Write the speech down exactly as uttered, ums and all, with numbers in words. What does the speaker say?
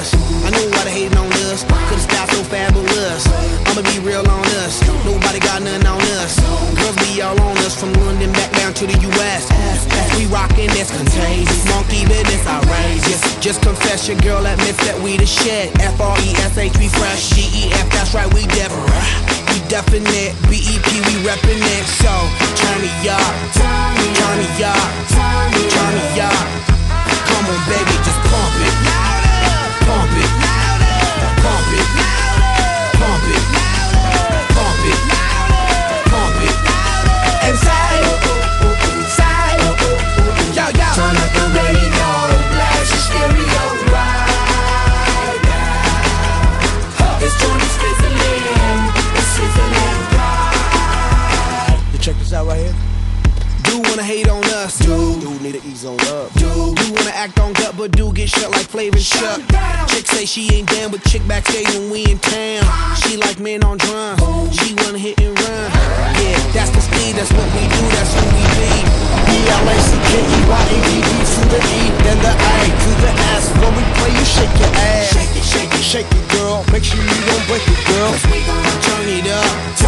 us. I know why they hating on us, cause the style so fabulous. I'ma be real on us, nobody got nothing on us. Girls be all on us, from London back down to the U S We rockin', that's contagious, monkey business outrageous. Just confess your girl admits that we the shit. F R E S H, we fresh, G E F, that's right, we different. We definite, B E P, we reppin' it. So, turn me up, turn me up, turn me up. Come on baby, just pump it, pump it, pump it, pump it, pump it, pump it. And say, say, yo, yo. Turn up the radio, blast your stereo right now. This joint is sizzling, it's sizzling right. You check this out right here. Do wanna hate on us, dude. Dude need to ease on up. Dude, do wanna act on gut, but do get shut like Flavor Chuck. Chick say she ain't down, but chick backstage when we in town. She like men on drum, she wanna hit and run. Yeah, that's the speed, that's what we do, that's who we be. B L A C K E Y A D D to the E, then the A to the S. When we play, you shake your ass. Shake it, shake it, Shake it, girl. Make sure you don't break it, girl. we gon' Turn it up.